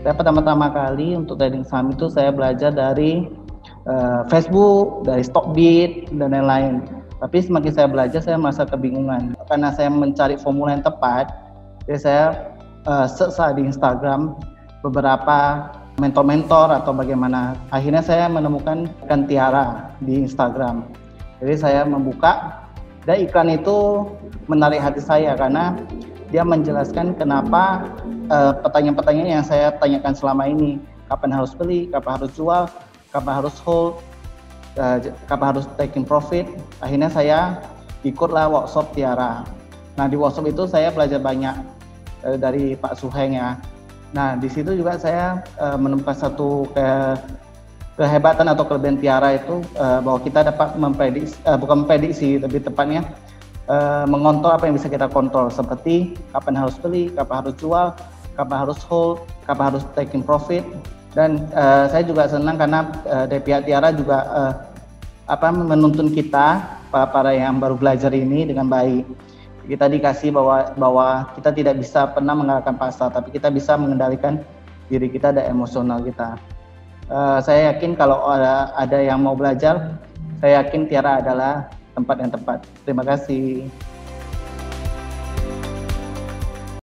Saya pertama-tama kali untuk trading saham itu saya belajar dari Facebook, dari Stockbit dan lain-lain. Tapi semakin saya belajar, saya merasa kebingungan karena saya mencari formula yang tepat. Jadi saya search di Instagram beberapa mentor-mentor atau bagaimana. Akhirnya saya menemukan iklan Tiara di Instagram. Jadi saya membuka dan iklan itu menarik hati saya karena dia menjelaskan kenapa pertanyaan-pertanyaan yang saya tanyakan selama ini. Kapan harus beli, kapan harus jual, kapan harus hold, kapan harus taking profit. Akhirnya saya ikutlah workshop Tiara. Nah, di workshop itu saya belajar banyak dari Pak Suheng ya. Nah, di situ juga saya menemukan satu kehebatan atau kelebihan Tiara itu bahwa kita dapat memprediksi, bukan memprediksi, lebih tepatnya mengontrol apa yang bisa kita kontrol, seperti kapan harus beli, kapan harus jual, kapan harus hold, kapan harus taking profit. Dan saya juga senang karena dari pihak Tiara juga menuntun kita para yang baru belajar ini dengan baik. Kita dikasih bahwa kita tidak bisa pernah mengalahkan pasar, tapi kita bisa mengendalikan diri kita dan emosional kita. Saya yakin kalau ada yang mau belajar, saya yakin Tiara adalah tempat yang tepat. Terima kasih.